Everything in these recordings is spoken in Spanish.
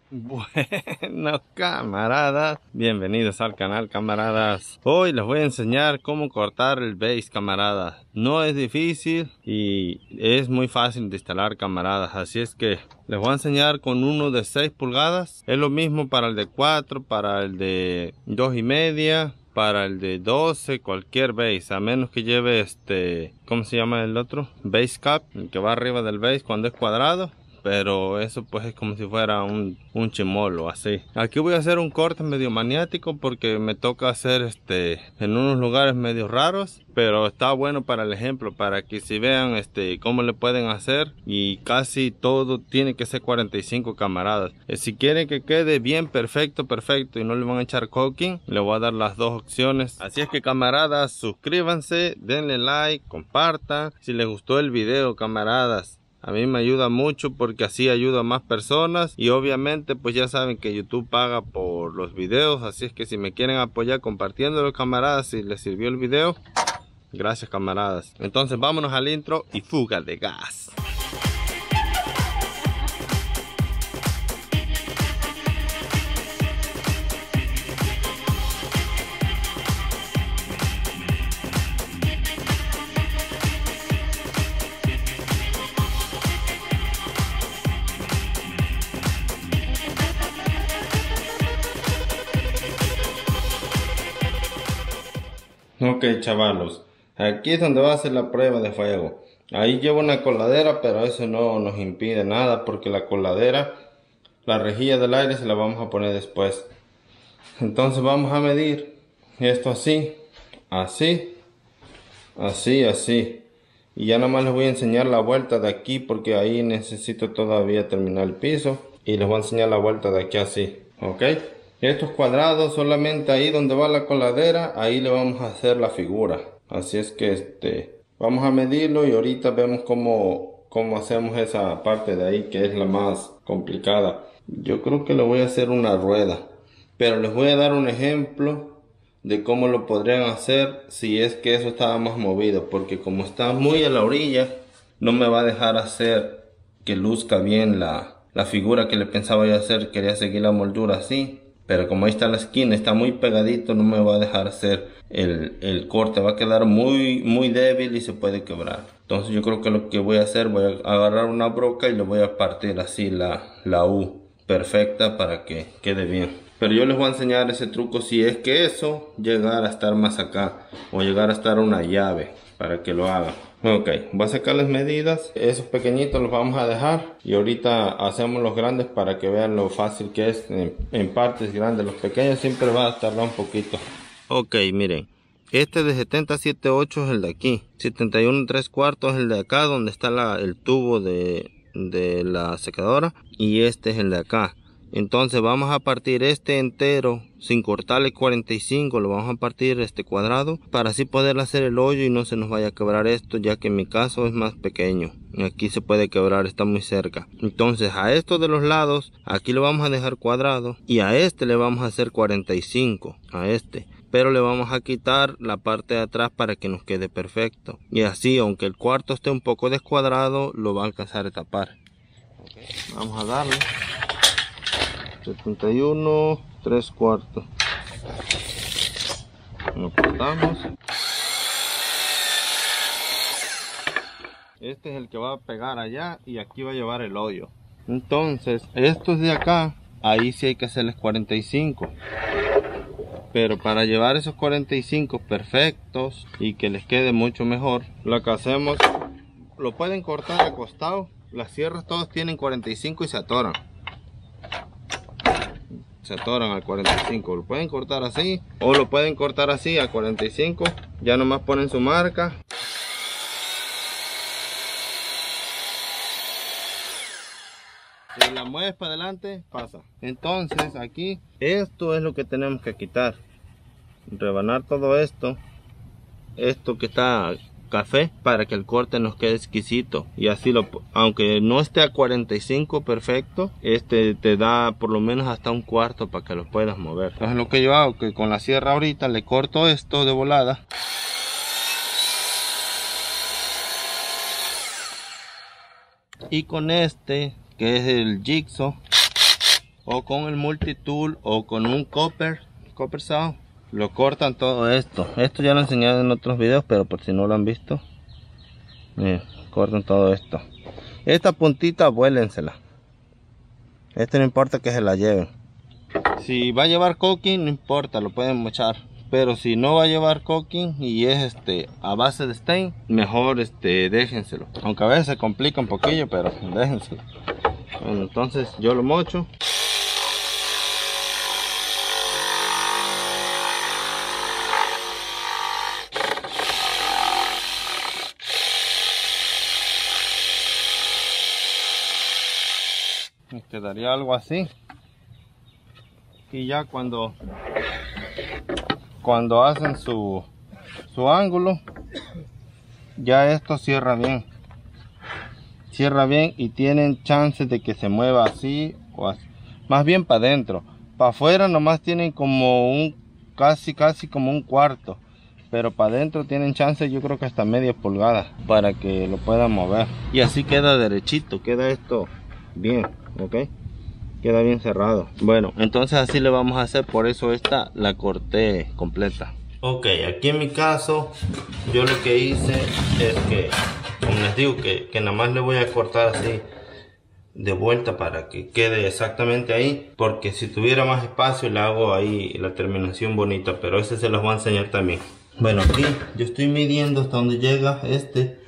Bueno, camaradas, bienvenidos al canal, camaradas. Hoy les voy a enseñar cómo cortar el base, camaradas. No es difícil y es muy fácil de instalar, camaradas. Así es que les voy a enseñar con uno de 6 pulgadas. Es lo mismo para el de 4, para el de 2,5, para el de 12, cualquier base, a menos que lleve ¿cómo se llama el otro? Base cap, el que va arriba del base cuando es cuadrado. Pero eso pues es como si fuera un chimolo así. Aquí voy a hacer un corte medio maniático porque me toca hacer en unos lugares medio raros. Pero está bueno para el ejemplo, para que si vean cómo le pueden hacer. Y casi todo tiene que ser 45, camaradas. Si quieren que quede bien perfecto y no le van a echar caulking, le voy a dar las dos opciones. Así es que, camaradas, suscríbanse, denle like, compartan. Si les gustó el video, camaradas, a mí me ayuda mucho porque así ayuda a más personas. Y obviamente pues ya saben que YouTube paga por los videos. Así es que si me quieren apoyar compartiéndolo, camaradas, si les sirvió el video, gracias, camaradas. Entonces vámonos al intro y fuga de gas. Ok, chavalos, aquí es donde va a ser la prueba de fuego. Ahí llevo una coladera, pero eso no nos impide nada porque la coladera, la rejilla del aire se la vamos a poner después. Entonces vamos a medir esto así, así, así, así. Y ya nada más les voy a enseñar la vuelta de aquí porque ahí necesito todavía terminar el piso. Y les voy a enseñar la vuelta de aquí así, ok. Estos cuadrados solamente ahí donde va la coladera, ahí le vamos a hacer la figura. Así es que vamos a medirlo y ahorita vemos cómo hacemos esa parte de ahí que es la más complicada. Yo creo que le voy a hacer una rueda, pero les voy a dar un ejemplo de cómo lo podrían hacer si es que eso estaba más movido, porque como está muy a la orilla, no me va a dejar hacer que luzca bien la figura que le pensaba yo hacer. Quería seguir la moldura así, pero como ahí está la esquina, está muy pegadito, no me va a dejar hacer el corte, va a quedar muy débil y se puede quebrar. Entonces yo creo que lo que voy a hacer, voy a agarrar una broca y le voy a partir así la U perfecta para que quede bien. Pero yo les voy a enseñar ese truco si es que eso llegara a estar más acá o llegar a estar una llave para que lo hagan. Ok, voy a sacar las medidas. Esos pequeñitos los vamos a dejar y ahorita hacemos los grandes para que vean lo fácil que es en partes grandes. Los pequeños siempre van a tardar un poquito. Ok, miren, este de 77.8 es el de aquí, 71 3/4 es el de acá donde está el tubo de la secadora, y este es el de acá. Entonces vamos a partir este entero sin cortarle 45, lo vamos a partir cuadrado para así poder hacer el hoyo y no se nos vaya a quebrar esto, ya que en mi caso es más pequeño. Aquí se puede quebrar, está muy cerca. Entonces a esto de los lados, aquí lo vamos a dejar cuadrado y a este le vamos a hacer 45, a este. Pero le vamos a quitar la parte de atrás para que nos quede perfecto. Y así, aunque el cuarto esté un poco descuadrado, lo va a alcanzar a tapar. Okay. Vamos a darle 71 3/4. Lo cortamos. Este es el que va a pegar allá y aquí va a llevar el hoyo. Entonces, estos de acá, ahí sí hay que hacerles 45. Pero para llevar esos 45 perfectos y que les quede mucho mejor, lo que hacemos, lo pueden cortar acostado. Las sierras todos tienen 45 y se atoran. Se atoran al 45. Lo pueden cortar así o lo pueden cortar así a 45. Ya nomás ponen su marca. Si la mueves para adelante, pasa. Entonces aquí, esto es lo que tenemos que quitar. Rebanar todo esto que está café, para que el corte nos quede exquisito. Y así aunque no esté a 45 perfecto, te da por lo menos hasta un cuarto para que lo puedas mover. Entonces lo que yo hago, que con la sierra ahorita le corto esto de volada. Y con que es el jigsaw, o con el multitool o con un copper saw, lo cortan todo esto. Esto ya lo he enseñado en otros videos, pero por si no lo han visto, miren, cortan todo esto. Esta puntita vuélensela. No importa que se la lleven. Si va a llevar caulking, no importa, lo pueden mochar. Pero si no va a llevar caulking y es a base de stain, mejor déjenselo. Aunque a veces se complica un poquillo, pero déjenselo. Bueno, entonces yo lo mocho. Me quedaría algo así. Y ya cuando hacen su ángulo, ya esto cierra bien y tienen chances de que se mueva así o así. Más bien para adentro. Para afuera nomás tienen como casi como un cuarto, pero para adentro tienen chance, yo creo que hasta media pulgada para que lo puedan mover. Y así queda derechito, queda esto bien, ok, queda bien cerrado. Bueno, entonces así le vamos a hacer, por eso esta la corté completa. Ok, aquí en mi caso yo lo que hice es que, como les digo, que nada más le voy a cortar así de vuelta para que quede exactamente ahí, porque si tuviera más espacio le hago ahí la terminación bonita, pero ese se los voy a enseñar también. Bueno, aquí yo estoy midiendo hasta donde llega este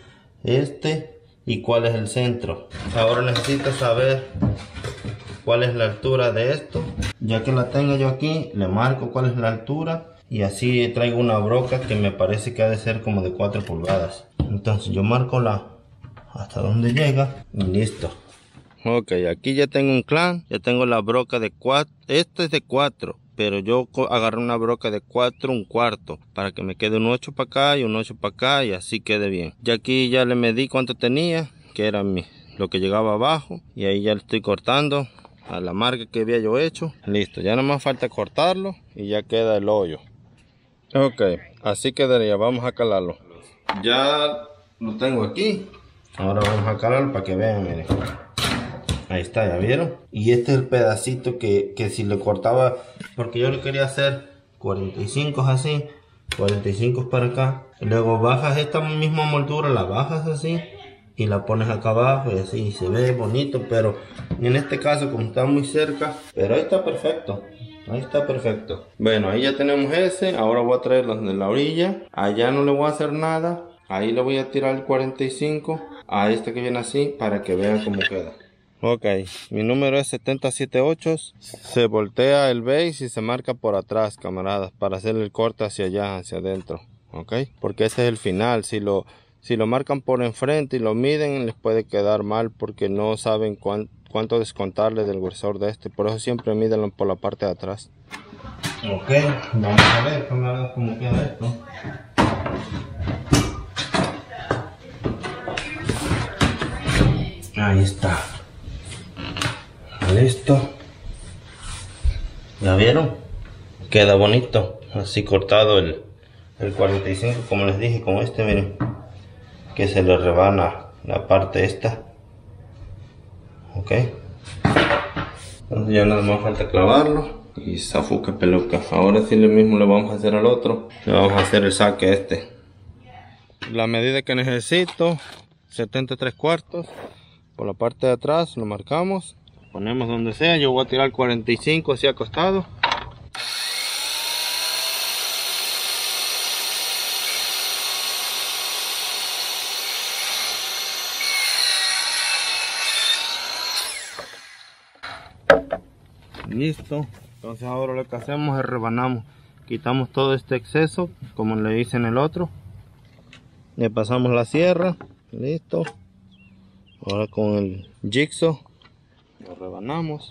y cuál es el centro. Ahora necesito saber cuál es la altura de esto. Ya que la tengo yo aquí, le marco cuál es la altura y así traigo una broca que me parece que ha de ser como de 4 pulgadas. Entonces yo marco hasta donde llega y listo. Ok, aquí ya tengo un clan, ya tengo la broca de 4, este es de 4, pero yo agarré una broca de 4 1/4 para que me quede un 8 para acá y un 8 para acá y así quede bien. Ya aquí ya le medí cuánto tenía, que era lo que llegaba abajo, y ahí ya le estoy cortando a la marca que había yo hecho. Listo, ya nada más falta cortarlo y ya queda el hoyo. Ok, así quedaría. Vamos a calarlo. Ya lo tengo aquí. Ahora vamos a calarlo para que vean, miren. Ahí está, ¿ya vieron? Y este es el pedacito que si le cortaba, porque yo le quería hacer 45 así, 45 para acá. Y luego bajas esta misma moldura, la bajas así y la pones acá abajo y así se ve bonito, pero en este caso como está muy cerca, pero ahí está perfecto. Ahí está perfecto. Bueno, ahí ya tenemos ese. Ahora voy a traer los de la orilla. Allá no le voy a hacer nada. Ahí le voy a tirar el 45 a este que viene así para que vean cómo queda. Ok, mi número es 778. Se voltea el base y se marca por atrás, camaradas, para hacer el corte hacia allá, hacia adentro. Ok, porque ese es el final. Si lo marcan por enfrente y lo miden, les puede quedar mal porque no saben cuánto descontarle del grosor de este. Por eso siempre mídenlo por la parte de atrás. Ok, vamos a ver cómo queda esto. Ahí está. Listo. ¿Ya vieron? Queda bonito. Así cortado el 45, como les dije, con este, miren, que se le rebana la parte esta. Ok, entonces ya nada más falta clavarlo y zafuca peluca. Ahora sí lo mismo le vamos a hacer al otro. Le vamos a hacer el saque este. La medida que necesito, 73 cuartos. Por la parte de atrás lo marcamos, ponemos donde sea. Yo voy a tirar 45 así acostado. Listo. Entonces ahora lo que hacemos es rebanamos, quitamos todo este exceso como le hice en el otro, le pasamos la sierra. Listo. Ahora con el jigsaw lo rebanamos.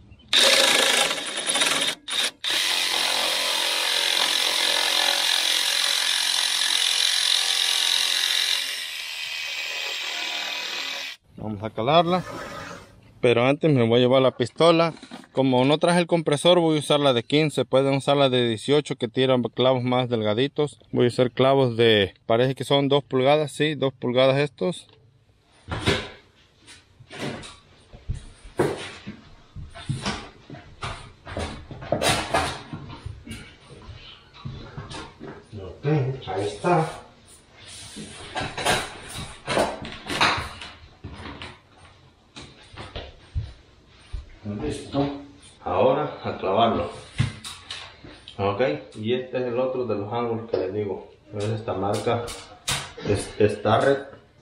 Vamos a calarla, pero antes me voy a llevar la pistola. Como no traje el compresor, voy a usar la de 15. Pueden usar la de 18 que tiran clavos más delgaditos. Voy a usar clavos de, parece que son 2 pulgadas, sí, 2 pulgadas estos. Listo. Ahora a clavarlo. Ok, y este es el otro de los ángulos que les digo. Es esta marca Starrett,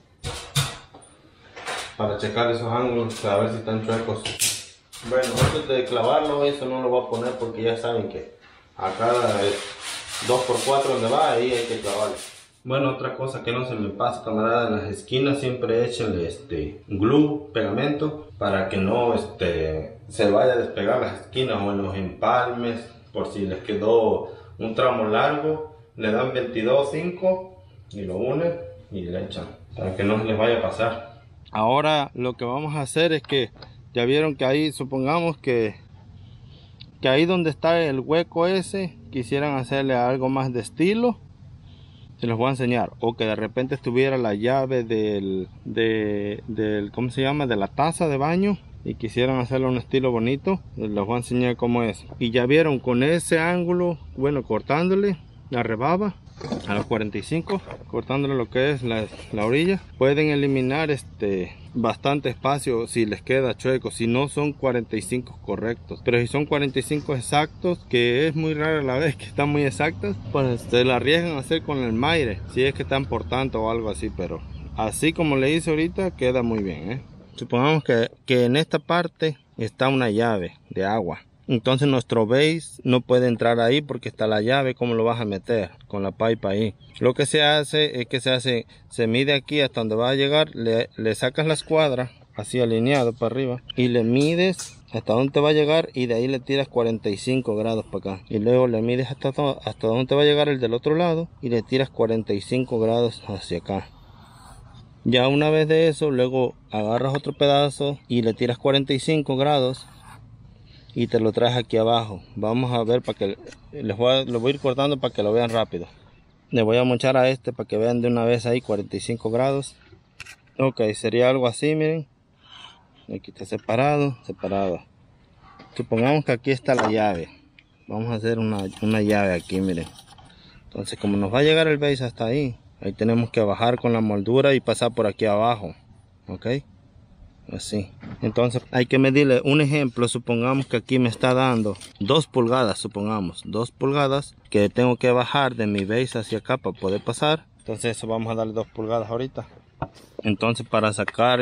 para checar esos ángulos, a ver si están chuecos. Bueno, antes de clavarlo, eso no lo voy a poner porque ya saben que acá es 2x4 donde va, ahí hay que clavarlo. Bueno, otra cosa que no se me pase, camarada, en las esquinas siempre échenle glue, pegamento, para que no se vaya a despegar las esquinas, o en los empalmes, por si les quedó un tramo largo, le dan 22.5 y lo unen y le echan, para que no se les vaya a pasar. Ahora lo que vamos a hacer es que, ya vieron que ahí, supongamos que ahí donde está el hueco ese, quisieran hacerle algo más de estilo, se los voy a enseñar. O que de repente estuviera la llave del ¿cómo se llama? De la taza de baño, y quisieran hacerle un estilo bonito, les voy a enseñar cómo es. Y ya vieron, con ese ángulo, bueno, cortándole la rebaba a los 45, cortándole lo que es la orilla, pueden eliminar bastante espacio si les queda chueco, si no son 45 correctos. Pero si son 45 exactos, que es muy rara la vez que están muy exactas, pues se la arriesgan a hacer con el maire, si es que están por tanto o algo así. Pero así como le hice ahorita, queda muy bien, Supongamos que en esta parte está una llave de agua. Entonces nuestro base no puede entrar ahí porque está la llave. ¿Cómo lo vas a meter? Con la pipa ahí. Lo que se hace es que se mide aquí hasta donde va a llegar, le sacas la escuadra así alineado para arriba y le mides hasta donde te va a llegar, y de ahí le tiras 45 grados para acá, y luego le mides hasta donde te va a llegar el del otro lado y le tiras 45 grados hacia acá. Ya una vez de eso, luego agarras otro pedazo y le tiras 45 grados y te lo traes aquí abajo. Vamos a ver, para que lo voy a ir cortando para que lo vean rápido. Le voy a mochar a para que vean de una vez ahí 45 grados. Ok, sería algo así, miren. Aquí está separado. Supongamos que aquí está la llave. Vamos a hacer una llave aquí, miren. Entonces, como nos va a llegar el base hasta ahí tenemos que bajar con la moldura y pasar por aquí abajo. Ok, así. Entonces hay que medirle un ejemplo. Supongamos que aquí me está dando 2 pulgadas, supongamos 2 pulgadas, que tengo que bajar de mi base hacia acá para poder pasar. Entonces eso vamos a darle 2 pulgadas ahorita. Entonces, para sacar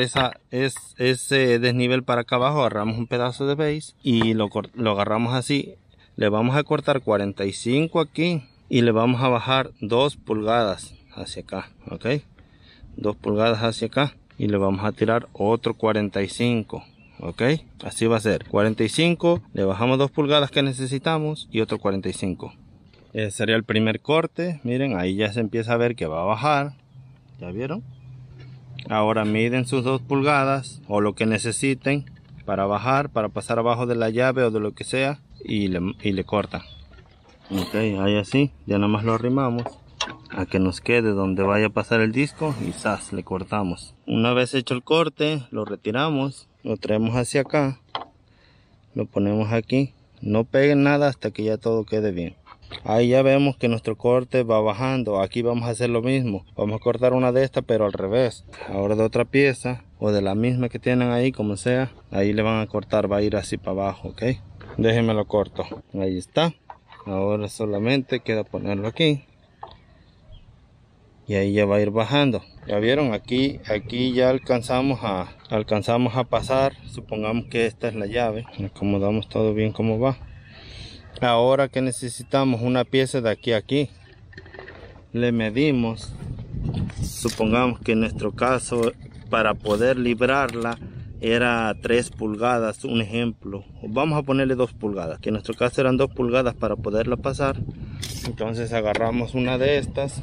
ese desnivel para acá abajo, agarramos un pedazo de base y lo agarramos así. Le vamos a cortar 45 aquí y le vamos a bajar 2 pulgadas hacia acá. Ok, 2 pulgadas hacia acá, y le vamos a tirar otro 45. Ok, así va a ser 45, le bajamos 2 pulgadas que necesitamos y otro 45. Ese sería el primer corte. Miren, ahí ya se empieza a ver que va a bajar. ¿Ya vieron? Ahora miden sus 2 pulgadas o lo que necesiten para bajar, para pasar abajo de la llave o de lo que sea, y le cortan. Ok, ahí así, ya nada más lo arrimamos a que nos quede donde vaya a pasar el disco y ¡zas!, le cortamos. Una vez hecho el corte, lo retiramos, lo traemos hacia acá, lo ponemos aquí. No peguen nada hasta que ya todo quede bien. Ahí ya vemos que nuestro corte va bajando. Aquí vamos a hacer lo mismo, vamos a cortar una de estas pero al revés. Ahora de otra pieza o de la misma que tienen ahí, como sea, ahí le van a cortar, va a ir así para abajo. Ok, déjenme lo corto. Ahí está. Ahora solamente queda ponerlo aquí y ahí ya va a ir bajando. Ya vieron, aquí ya alcanzamos a pasar. Supongamos que esta es la llave, acomodamos todo bien como va. Ahora que necesitamos una pieza de aquí a aquí, le medimos. Supongamos que en nuestro caso, para poder librarla, era 3 pulgadas, un ejemplo. Vamos a ponerle 2 pulgadas, que en nuestro caso eran 2 pulgadas para poderla pasar. Entonces agarramos una de esta,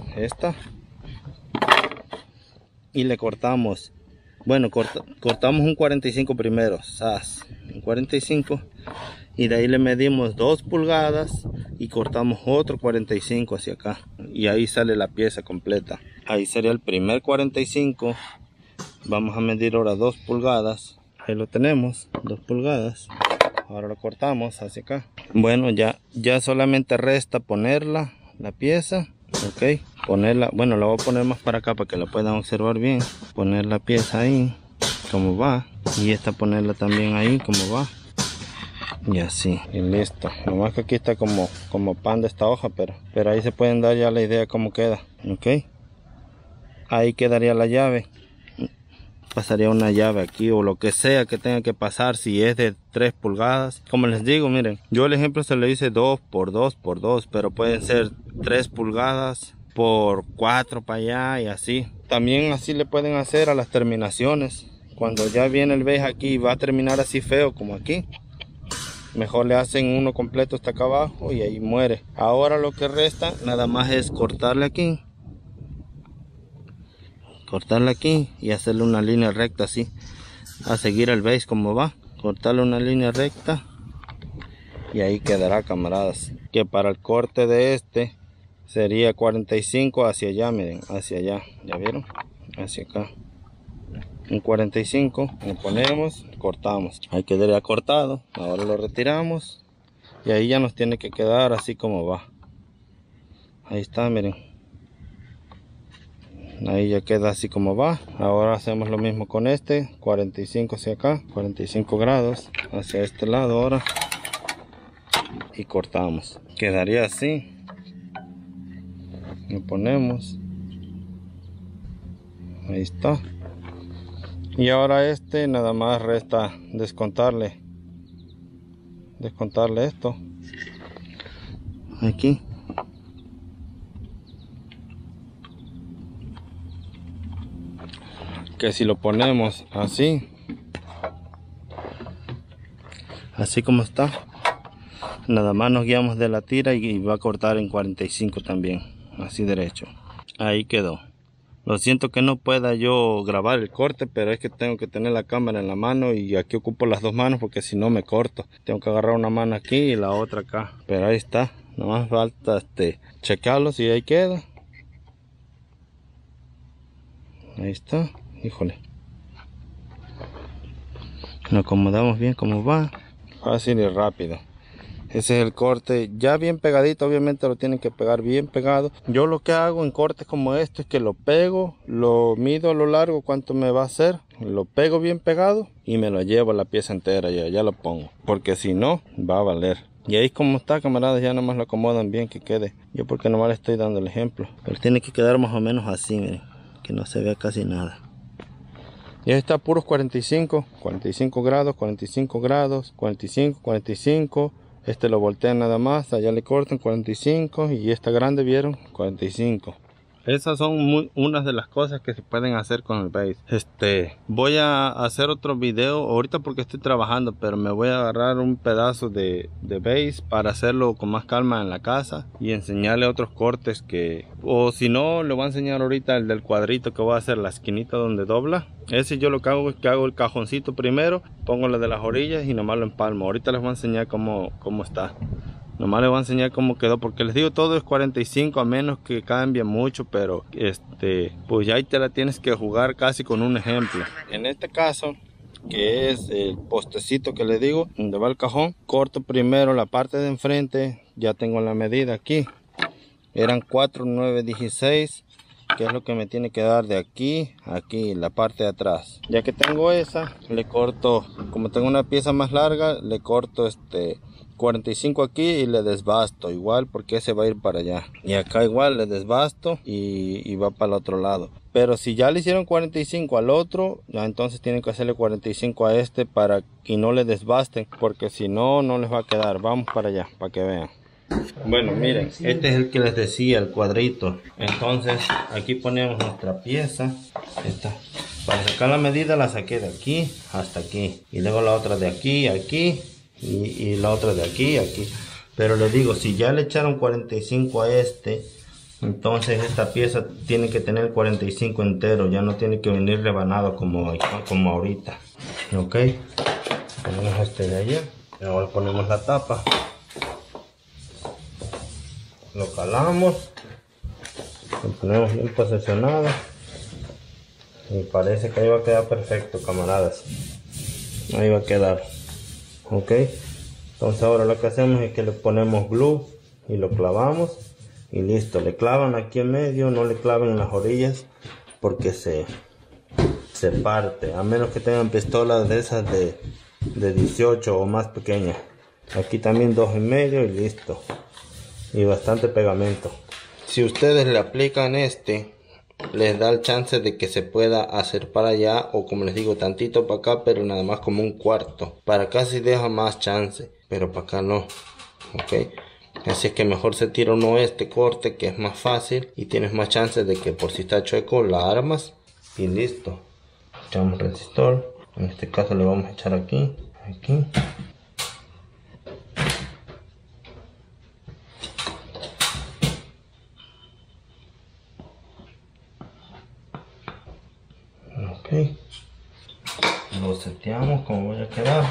y le cortamos. Bueno, cortamos un 45 primero, ¡zas!, un 45, y de ahí le medimos 2 pulgadas y cortamos otro 45 hacia acá, y ahí sale la pieza completa. Ahí sería el primer 45. Vamos a medir ahora 2 pulgadas. Ahí lo tenemos, 2 pulgadas. Ahora lo cortamos hacia acá. Bueno, ya solamente resta ponerla, la pieza. Ok, ponerla, bueno, la voy a poner más para acá para que la puedan observar bien. Poner la pieza ahí como va, y esta ponerla también ahí como va. Y así, y listo. Nomás que aquí está como pan de esta hoja, pero ahí se pueden dar ya la idea cómo queda. Ok. Ahí quedaría la llave. Pasaría una llave aquí o lo que sea que tenga que pasar, si es de 3 pulgadas. Como les digo, miren, yo el ejemplo se lo hice 2 por 2 por 2, pero pueden ser 3 pulgadas por 4 para allá y así. También así le pueden hacer a las terminaciones. Cuando ya viene el beige aquí y va a terminar así feo como aquí, mejor le hacen uno completo hasta acá abajo y ahí muere. Ahora lo que resta nada más es cortarle aquí. Cortarle aquí y hacerle una línea recta así, a seguir el beige como va. Cortarle una línea recta y ahí quedará, camaradas. Que para el corte de este sería 45 hacia allá, miren, hacia allá, ¿ya vieron? Hacia acá. Un 45 le ponemos, cortamos. Ahí quedaría cortado. Ahora lo retiramos y ahí ya nos tiene que quedar así como va. Ahí está, miren. Ahí ya queda así como va. Ahora hacemos lo mismo con este, 45 hacia acá, 45 grados hacia este lado ahora, y cortamos. Quedaría así. Lo ponemos. Ahí está. Y ahora este nada más resta descontarle esto aquí. Que si lo ponemos así como está, nada más nos guiamos de la tira y va a cortar en 45 también, así derecho. Ahí quedó. Lo siento que no pueda yo grabar el corte, pero es que tengo que tener la cámara en la mano y aquí ocupo las dos manos porque si no me corto. Tengo que agarrar una mano aquí y la otra acá. Pero ahí está, nomás falta checarlos y ahí queda. Ahí está. Híjole, lo acomodamos bien como va, fácil y rápido. Ese es el corte, ya bien pegadito. Obviamente lo tienen que pegar bien pegado. Yo lo que hago en cortes como este es que lo pego, lo mido a lo largo cuánto me va a hacer, lo pego bien pegado y me lo llevo la pieza entera, ya lo pongo, porque si no va a valer. Y ahí como está, camaradas, ya nomás lo acomodan bien que quede. Yo porque nomás le estoy dando el ejemplo, pero tiene que quedar más o menos así, miren, que no se vea casi nada. Y ahí está, puros 45 grados, 45 grados, 45, 45. Este lo voltean nada más, allá le cortan 45 y esta grande, ¿vieron? 45. Esas son unas de las cosas que se pueden hacer con el beige. Voy a hacer otro video ahorita porque estoy trabajando, pero me voy a agarrar un pedazo de beige para hacerlo con más calma en la casa y enseñarle otros cortes o si no, le voy a enseñar ahorita el del cuadrito que voy a hacer, la esquinita donde dobla. Ese yo lo que hago es que hago el cajoncito primero, pongo lo de las orillas y nomás lo empalmo. Ahorita les voy a enseñar cómo está. Nomás les voy a enseñar cómo quedó, porque les digo todo es 45 a menos que cambie mucho, pero pues ya ahí te la tienes que jugar casi con un ejemplo. En este caso, que es el postecito que les digo, donde va el cajón, corto primero la parte de enfrente. Ya tengo la medida aquí, eran 4, 9, 16, que es lo que me tiene que dar de aquí a aquí, la parte de atrás. Ya que tengo esa, le corto, como tengo una pieza más larga, le corto 45 aquí y le desbasto igual, porque ese va a ir para allá, y acá igual le desbasto y va para el otro lado. Pero si ya le hicieron 45 al otro, ya entonces tienen que hacerle 45 a para que no le desbasten, porque si no, no les va a quedar. Vamos para allá para que vean. Bueno, miren, este es el que les decía, el cuadrito. Entonces aquí ponemos nuestra pieza. Esta, para sacar la medida la saqué de aquí hasta aquí, y luego la otra de aquí a aquí, y la otra de aquí a aquí. Pero les digo, si ya le echaron 45 a entonces esta pieza tiene que tener 45 entero, ya no tiene que venir rebanado como ahorita. Ok, ponemos de allá, ahora ponemos la tapa, lo calamos, lo ponemos bien posicionado y parece que ahí va a quedar perfecto, camaradas. Ahí va a quedar. Ok, entonces ahora lo que hacemos es que le ponemos glue y lo clavamos y listo. Le clavan aquí en medio, no le claven en las orillas porque se parte, a menos que tengan pistolas de esas de 18 o más pequeñas. Aquí también 2,5 y listo. Y bastante pegamento. Si ustedes le aplican este, les da el chance de que se pueda hacer para allá, o como les digo, tantito para acá, pero nada más como un cuarto. Para acá sí deja más chance, pero para acá no. Ok, así es que mejor se tira uno este corte, que es más fácil y tienes más chance de que por si está chueco la armas y listo. Echamos resistor. En este caso le vamos a echar aquí. Ok, lo seteamos como voy a quedar.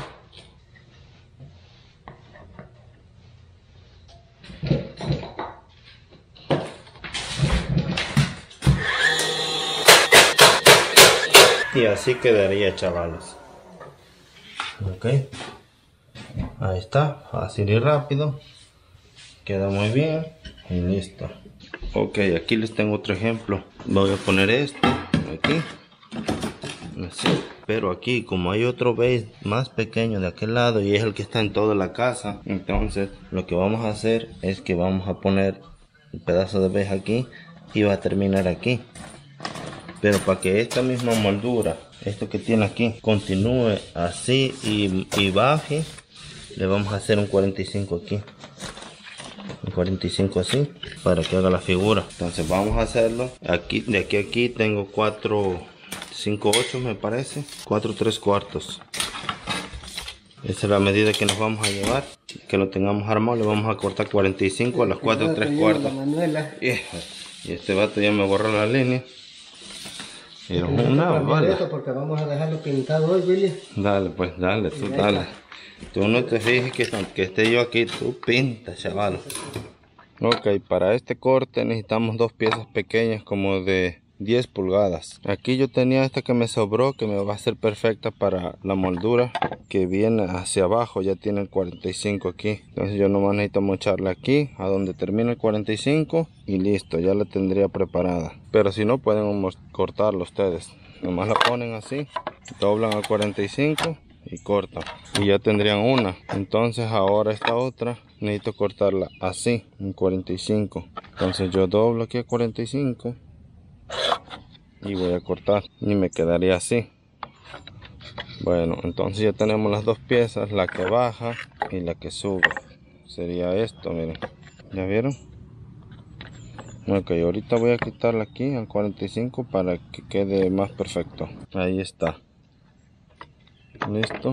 Y así quedaría, chavales. Ok, ahí está, fácil y rápido, queda muy bien y listo. Ok, aquí les tengo otro ejemplo. Voy a poner esto aquí así, pero aquí como hay otro base más pequeño de aquel lado y es el que está en toda la casa, entonces lo que vamos a hacer es que vamos a poner un pedazo de base aquí y va a terminar aquí. Pero para que esta misma moldura, esto que tiene aquí, continúe así y baje, le vamos a hacer un 45 aquí, un 45 así, para que haga la figura. Entonces vamos a hacerlo aquí, de aquí a aquí tengo 4, 5, 8 me parece, 4 3/4. Esa es la medida que nos vamos a llevar. Que lo tengamos armado, le vamos a cortar 45 a las 4 3/4. Y este vato ya me borró la línea. Pero una bala. Porque vamos a dejarlo pintado hoy, Willy. Dale, pues dale, tú dale. Tú no te fijes que esté yo aquí, tú pinta, chaval. Ok, para este corte necesitamos dos piezas pequeñas como de 10 pulgadas. Aquí yo tenía esta que me sobró, que me va a ser perfecta para la moldura que viene hacia abajo. Ya tiene el 45 aquí. Entonces yo nomás necesito mocharla aquí, a donde termina el 45 y listo, ya la tendría preparada. Pero si no, pueden cortarlo ustedes. Nomás la ponen así, doblan al 45 y cortan y ya tendrían una. Entonces ahora esta otra necesito cortarla así en 45. Entonces yo doblo aquí a 45 y voy a cortar y me quedaría así. Bueno, entonces ya tenemos las dos piezas, la que baja y la que sube. Sería esto, miren, ¿ya vieron? Ok, ahorita voy a quitarla aquí al 45 para que quede más perfecto. Ahí está, listo.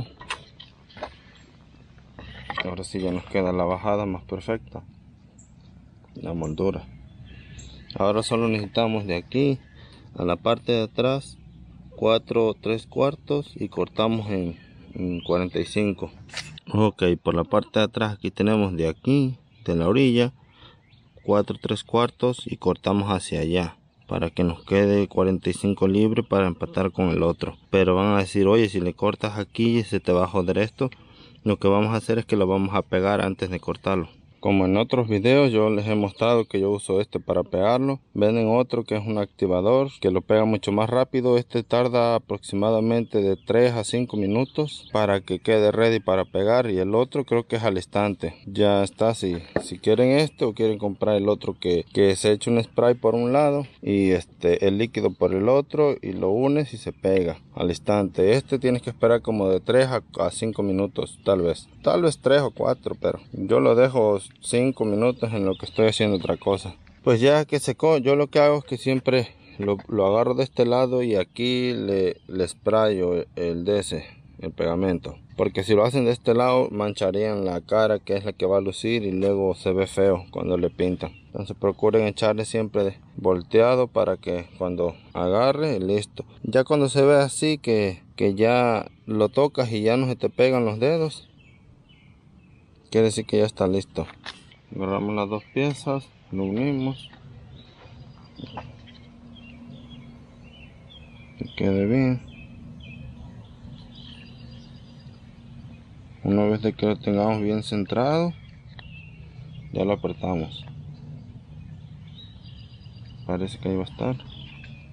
Ahora sí ya nos queda la bajada más perfecta, la moldura. Ahora solo necesitamos de aquí a la parte de atrás 4 3/4 y cortamos en 45. Ok, por la parte de atrás aquí tenemos de aquí, de la orilla, 4 3/4 y cortamos hacia allá para que nos quede 45 libre para empatar con el otro. Pero van a decir, oye, si le cortas aquí se te va a joder esto. Lo que vamos a hacer es que lo vamos a pegar antes de cortarlo. Como en otros videos yo les he mostrado que yo uso este para pegarlo. Venden otro que es un activador que lo pega mucho más rápido. Este tarda aproximadamente de 3 a 5 minutos para que quede ready para pegar, y el otro creo que es al instante. Ya está. Si quieren este o quieren comprar el otro que se echa un spray por un lado y el líquido por el otro y lo unes y se pega al instante. Este tienes que esperar como de 3 a 5 minutos, tal vez 3 o 4, pero yo lo dejo 5 minutos en lo que estoy haciendo otra cosa. Pues ya que secó, yo lo que hago es que siempre lo agarro de este lado y aquí le sprayo el pegamento, porque si lo hacen de este lado mancharían la cara, que es la que va a lucir, y luego se ve feo cuando le pintan. Entonces procuren echarle siempre volteado para que cuando agarre, listo. Ya cuando se ve así que ya lo tocas y ya no se te pegan los dedos, quiere decir que ya está listo. Agarramos las dos piezas, lo unimos, que quede bien. Una vez de que lo tengamos bien centrado, ya lo apretamos. Parece que ahí va a estar.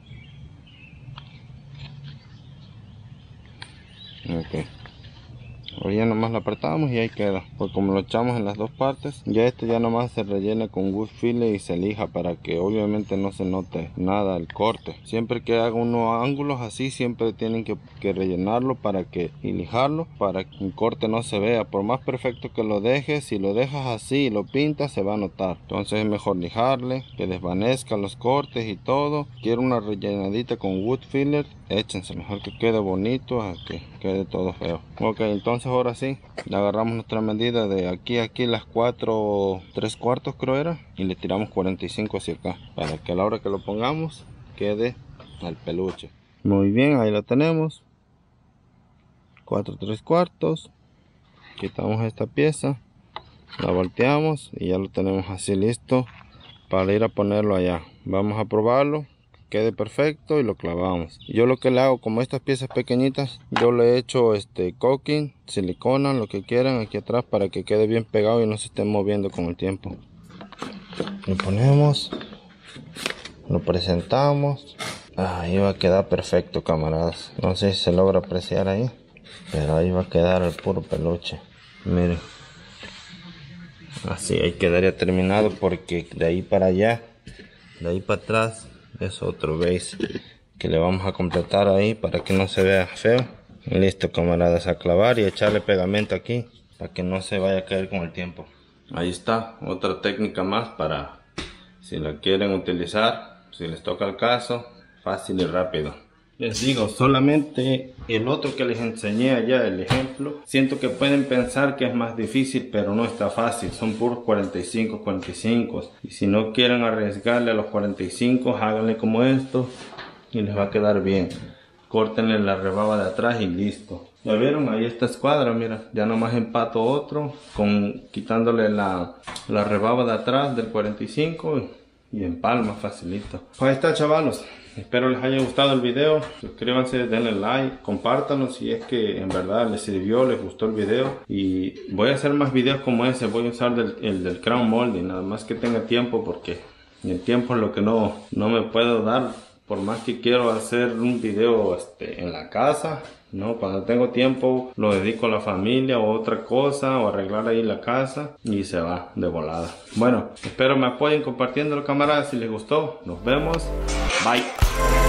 Ok, Ahora ya nomás lo apretamos y ahí queda. Pues como lo echamos en las dos partes, ya este ya nomás se rellena con wood filler y se lija para que obviamente no se note nada el corte. Siempre que haga unos ángulos así, siempre tienen que rellenarlo y lijarlo para que el corte no se vea. Por más perfecto que lo dejes, si lo dejas así y lo pintas, se va a notar. Entonces es mejor lijarle, que desvanezca los cortes y todo. Quiero una rellenadita con wood filler, échense, mejor que quede bonito a que quede todo feo. Ok, entonces ahora sí, le agarramos nuestra medida de aquí a aquí, las 4 3/4 creo era, y le tiramos 45 hacia acá, para que a la hora que lo pongamos quede al peluche. Muy bien, ahí lo tenemos, 4 3/4. Quitamos esta pieza, la volteamos y ya lo tenemos así listo para ir a ponerlo allá. Vamos a probarlo, quede perfecto y lo clavamos. Yo lo que le hago, como estas piezas pequeñitas, yo le he hecho caulking, silicona, lo que quieran aquí atrás para que quede bien pegado y no se esté moviendo con el tiempo. Lo ponemos, lo presentamos, ahí va a quedar perfecto, camaradas. No sé si se logra apreciar ahí, pero ahí va a quedar el puro peluche. Miren, así ahí quedaría terminado, porque de ahí para allá, de ahí para atrás es otro base que le vamos a completar ahí para que no se vea feo. Listo, camaradas, a clavar y echarle pegamento aquí para que no se vaya a caer con el tiempo. Ahí está, otra técnica más para si la quieren utilizar, si les toca el caso, fácil y rápido. Les digo, solamente el otro que les enseñé allá, el ejemplo, siento que pueden pensar que es más difícil, pero no está fácil. Son puros 45. Y si no quieren arriesgarle a los 45, háganle como esto y les va a quedar bien. Córtenle la rebaba de atrás y listo. ¿Ya vieron? Ahí está escuadra, mira. Ya nomás empato otro, quitándole la rebaba de atrás del 45 y empalma facilito. Pues ahí está, chavalos. Espero les haya gustado el video. Suscríbanse, denle like, compártanlo si es que en verdad les sirvió, les gustó el video. Y voy a hacer más videos como ese. Voy a usar el del crown molding, nada más que tenga tiempo, porque el tiempo es lo que no me puedo dar. Por más que quiero hacer un video en la casa, no, cuando tengo tiempo lo dedico a la familia o otra cosa, o arreglar ahí la casa y se va de volada. Bueno, espero me apoyen compartiéndolo, camaradas, si les gustó. Nos vemos. Bye.